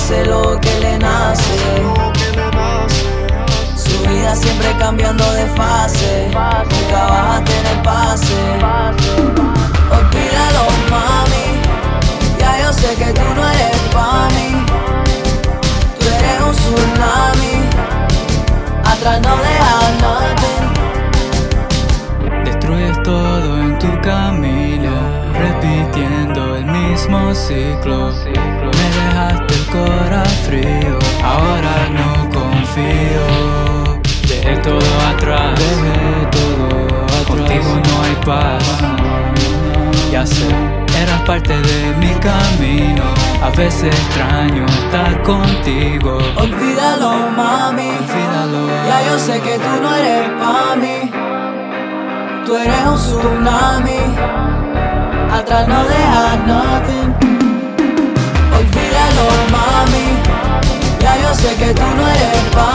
hace lo que le nace. Su vida siempre cambiando de fase, nunca vas a tener pase. Olvídalo, mami, ya yo sé que tú no eres pa' mí. Tú eres un tsunami, atrás no dejas nothing. Destruyes todo en tu camino, repitiendo el mismo ciclo. Me dejaste el corazón frío, ahora no confío. Dejé todo atrás, contigo no hay paz. Ya sé, eras parte de mi camino, a veces extraño estar contigo. Olvídalo, mami, Olvídalo. ya yo sé que tú no eres pa' mí. Tú eres un tsunami, atrás no dejas nothing. Olvídalo, mami, ya yo sé que tú no eres pa'